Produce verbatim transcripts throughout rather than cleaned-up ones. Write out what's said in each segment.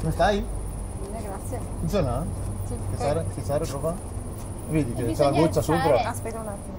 Come stai? Bene, grazie. Funziona? Sì. Cesare, Cesare, prova. Vedi che c'è la bisogna goccia alzare. sopra. Aspetta un attimo.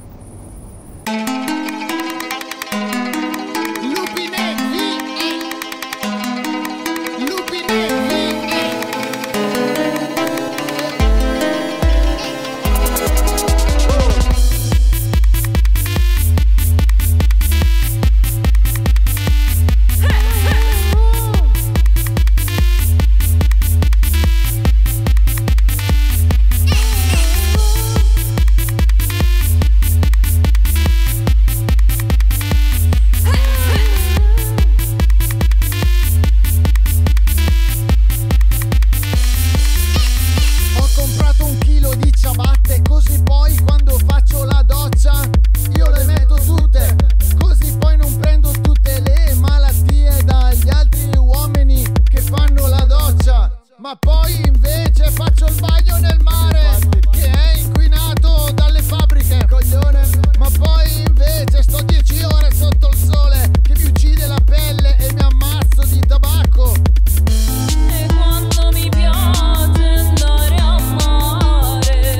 Ma poi invece faccio il bagno nel mare che è inquinato dalle fabbriche, coglione. Ma poi invece sto dieci ore sotto il sole che mi uccide la pelle e mi ammazzo di tabacco. E quando mi piace andare a mare,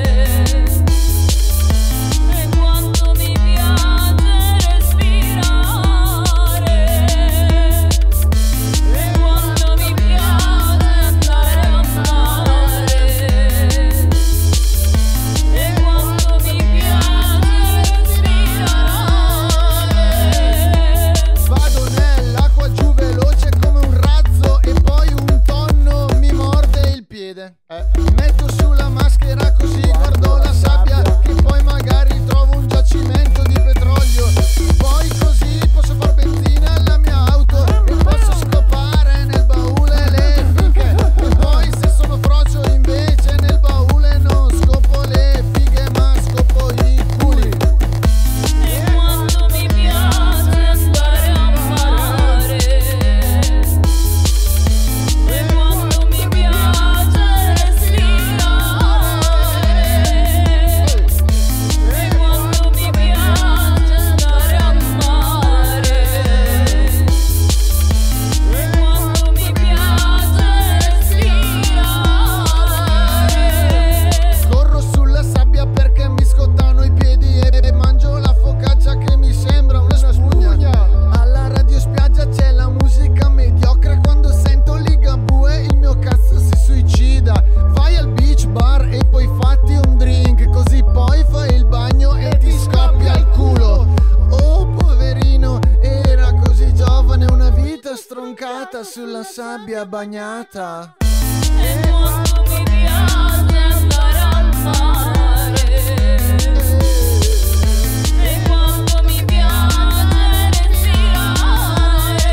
e quando mi piace respirare, e quando mi piace andare a mare, e quando mi piace respirare, Vado nell'acqua giù veloce come un razzo e poi un tonno mi morde il piede. Eh, metto sulla maschera così guardo la sabbia che poi magari trovo un giacimento di petrolio. Poi così posso far benzina alla mia auto e posso scopare nel baule le fiche. E poi se sono frocio invece nel baule non scopo le fighe ma scopo i culi. e quando mi piace andare a mare, e quando mi piace respirare, e quando mi piace andare a mare, e quando mi piace respirare. Corro sulla sabbia perché mi scottano i piedi e mangio la focaccia che mi sembra una spugna. Alla radio spiaggia c'è la musica mediocre, quando sento Ligabue il mio cazzo si suicida. Vai al beach bar e poi fatti un drink, così poi fai il bagno e ti scoppia il culo. Oh poverino, era così giovane, una vita stroncata sulla sabbia bagnata. E quando mi piace andare al mare, e quando mi piace respirare,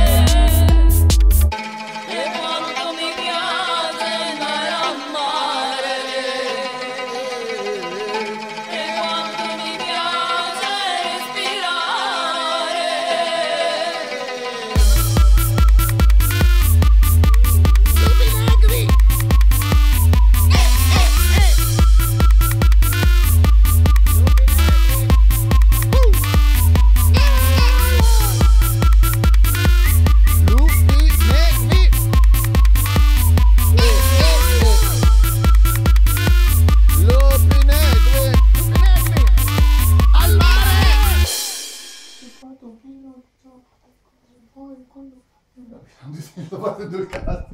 e quando mi piace andare al mare, e quando mi piace respirare. Lupi negri. Lupi negri. Lupi negri. Al mare. Sto facendo il cazzo.